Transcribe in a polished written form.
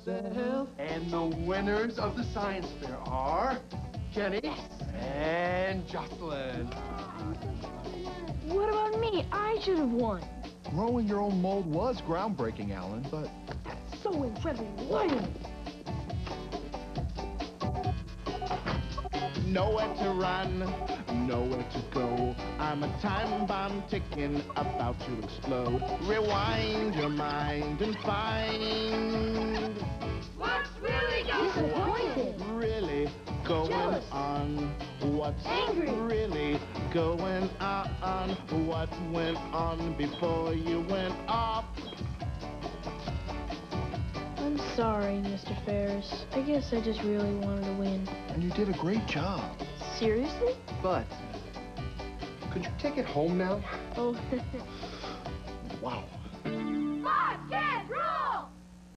yourself. And the winners of the science fair are Jenny and Jocelyn. What about me? I should have won. Growing your own mold was groundbreaking, Alan, but That's so incredibly lame. Nowhere to run, nowhere to go. I'm a time bomb ticking, about to explode. Rewind your mind and find What's really disappointed? really going Jealous. on. What's Angry. really going on? What went on before you went off? I'm sorry, Mr. Ferris. I guess I just really wanted to win. and you did a great job. Seriously? But, could you take it home now? Oh, Wow.